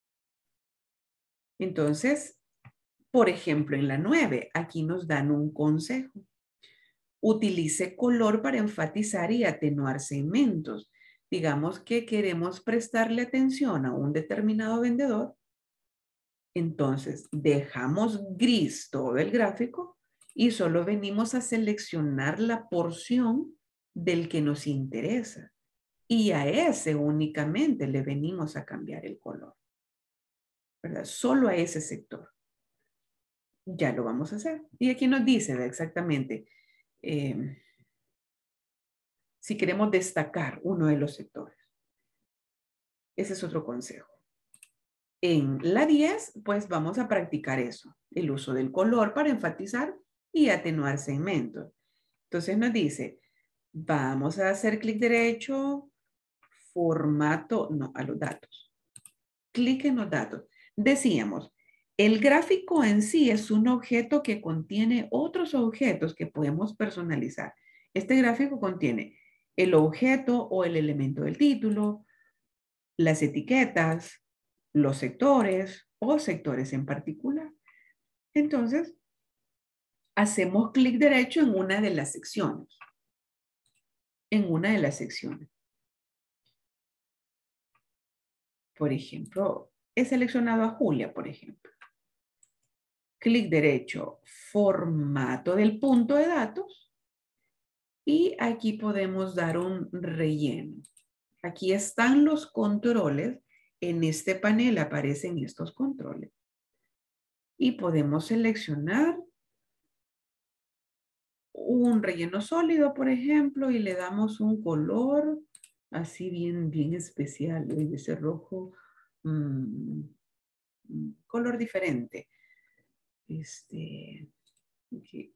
Entonces, por ejemplo, en la 9, aquí nos dan un consejo. Utilice color para enfatizar y atenuar segmentos. Digamos que queremos prestarle atención a un determinado vendedor. Entonces, dejamos gris todo el gráfico y solo venimos a seleccionar la porción del que nos interesa. Y a ese únicamente le venimos a cambiar el color, ¿verdad? Solo a ese sector. Ya lo vamos a hacer. Y aquí nos dice exactamente si queremos destacar uno de los sectores. Ese es otro consejo. En la 10, pues vamos a practicar eso, el uso del color para enfatizar y atenuar segmentos. Entonces nos dice, vamos a hacer clic derecho, formato, no, a los datos. Clic en los datos. Decíamos, el gráfico en sí es un objeto que contiene otros objetos que podemos personalizar. Este gráfico contiene el objeto o el elemento del título, las etiquetas, los sectores o sectores en particular. Entonces, hacemos clic derecho en una de las secciones. En una de las secciones. Por ejemplo, he seleccionado a Julia, por ejemplo. Clic derecho, formato del punto de datos. Y aquí podemos dar un relleno. Aquí están los controles. En este panel aparecen estos controles. Y podemos seleccionar un relleno sólido, por ejemplo, y le damos un color así bien especial, ese rojo, color diferente. Aquí.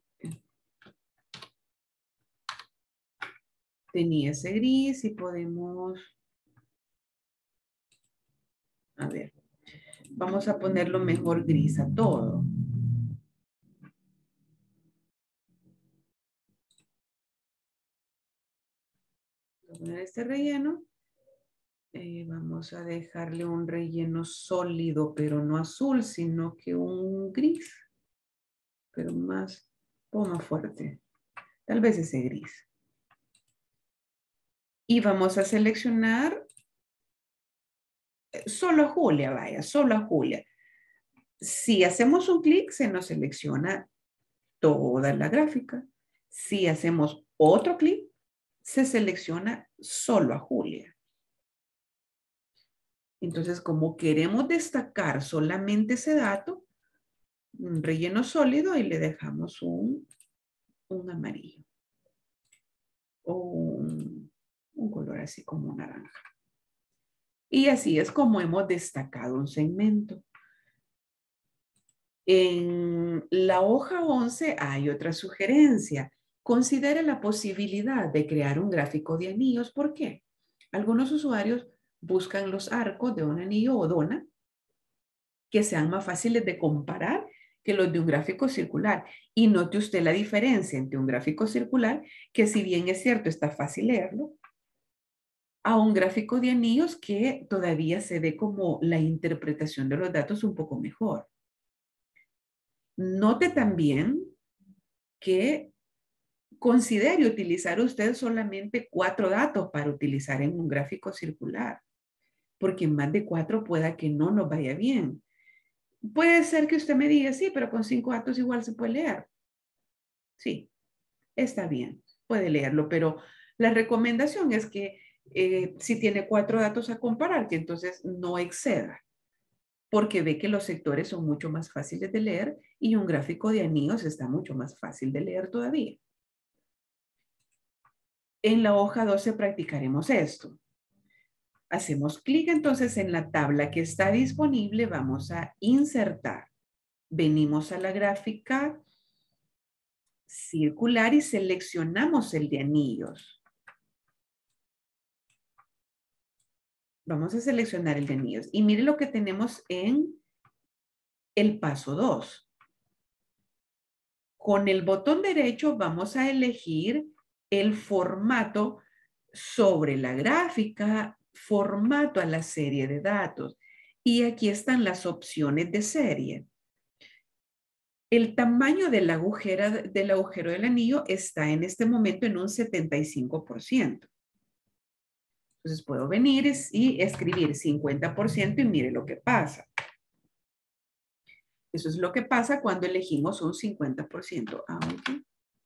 Tenía ese gris y podemos, a ver, vamos a ponerlo mejor gris a todo. Voy a poner este relleno. Vamos a dejarle un relleno sólido, pero no azul, sino que un gris, pero más fuerte. Tal vez ese gris. Y vamos a seleccionar Solo a Julia, vaya, solo a Julia. Si hacemos un clic, se nos selecciona toda la gráfica. Si hacemos otro clic, se selecciona solo a Julia. Entonces, como queremos destacar solamente ese dato, un relleno sólido y le dejamos un amarillo. O un color así como naranja. Y así es como hemos destacado un segmento. En la hoja 11 hay otra sugerencia. Considere la posibilidad de crear un gráfico de anillos. ¿Por qué? Algunos usuarios buscan los arcos de un anillo o dona que sean más fáciles de comparar que los de un gráfico circular. Y note usted la diferencia entre un gráfico circular, que si bien es cierto está fácil leerlo, a un gráfico de anillos que todavía se ve como la interpretación de los datos un poco mejor. Note también que considere utilizar usted solamente 4 datos para utilizar en un gráfico circular, porque más de 4 pueda que no nos vaya bien. Puede ser que usted me diga, sí, pero con 5 datos igual se puede leer. Sí, está bien, puede leerlo, pero la recomendación es que si tiene 4 datos a comparar, que entonces no exceda, porque ve que los sectores son mucho más fáciles de leer y un gráfico de anillos está mucho más fácil de leer todavía. En la hoja 12 practicaremos esto. Hacemos clic entonces en la tabla que está disponible, vamos a insertar. Venimos a la gráfica circular y seleccionamos el de anillos. Vamos a seleccionar el de anillos. Y mire lo que tenemos en el paso 2. Con el botón derecho vamos a elegir el formato sobre la gráfica, formato a la serie de datos. Y aquí están las opciones de serie. El tamaño del agujero del anillo está en este momento en un 75%. Entonces puedo venir y escribir 50% y mire lo que pasa. Eso es lo que pasa cuando elegimos un 50%. Aunque,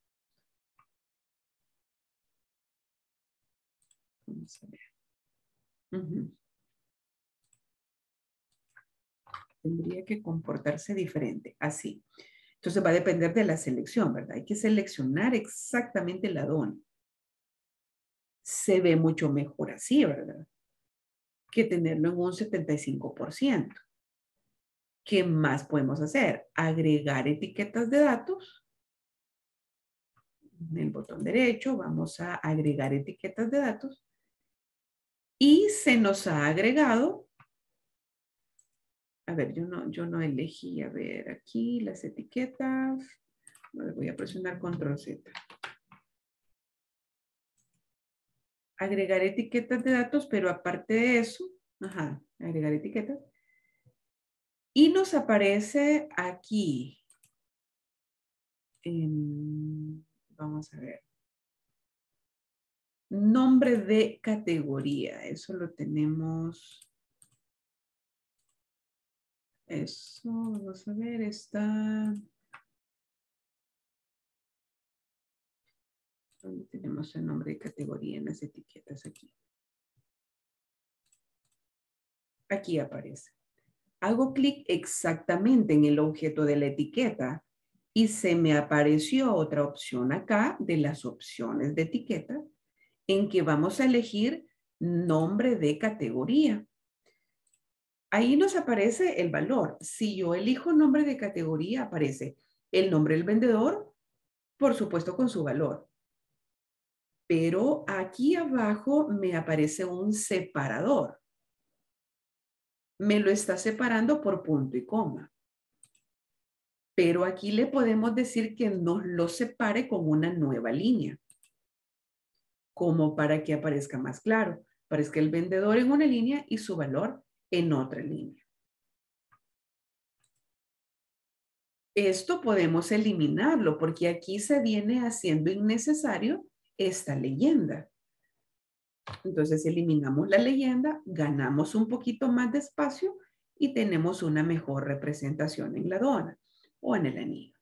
vamos a ver. Tendría que comportarse diferente, así. Entonces va a depender de la selección, ¿verdad? Hay que seleccionar exactamente la dona. Se ve mucho mejor así, ¿verdad? Que tenerlo en un 75%. ¿Qué más podemos hacer? Agregar etiquetas de datos. En el botón derecho vamos a agregar etiquetas de datos. Y se nos ha agregado. A ver, yo no elegí. A ver, aquí las etiquetas. Voy a presionar Control Z. Agregar etiquetas de datos, pero aparte de eso, agregar etiquetas. Y nos aparece aquí. Vamos a ver. Nombre de categoría. Eso lo tenemos. Eso, vamos a ver, está. ¿Dónde tenemos el nombre de categoría en las etiquetas aquí? Aquí aparece. Hago clic exactamente en el objeto de la etiqueta y se me apareció otra opción acá de las opciones de etiqueta en que vamos a elegir nombre de categoría. Ahí nos aparece el valor. Si yo elijo nombre de categoría, aparece el nombre del vendedor, por supuesto con su valor. Pero aquí abajo me aparece un separador. Me lo está separando por punto y coma. Pero aquí le podemos decir que nos lo separe con una nueva línea. Como para que aparezca más claro. Aparezca el vendedor en una línea y su valor en otra línea. Esto podemos eliminarlo porque aquí se viene haciendo innecesario esta leyenda. Entonces eliminamos la leyenda, ganamos un poquito más de espacio y tenemos una mejor representación en la dona o en el anillo.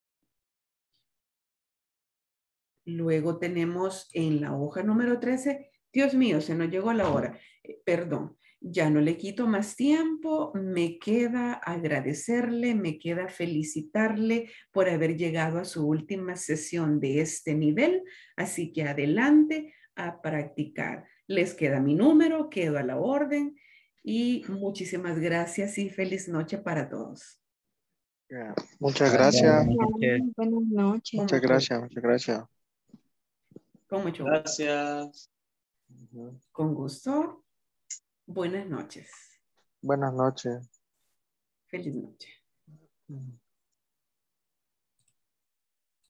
Luego tenemos en la hoja número 13, Dios mío, se nos llegó la hora. Perdón, ya no le quito más tiempo, me queda agradecerle, me queda felicitarle por haber llegado a su última sesión de este nivel, así que adelante a practicar. Les queda mi número, quedo a la orden y muchísimas gracias y feliz noche para todos. Muchas gracias. Buenas noches. Muchas gracias, muchas gracias. Con mucho gusto. Gracias. Con gusto. Buenas noches. Buenas noches. Feliz noche.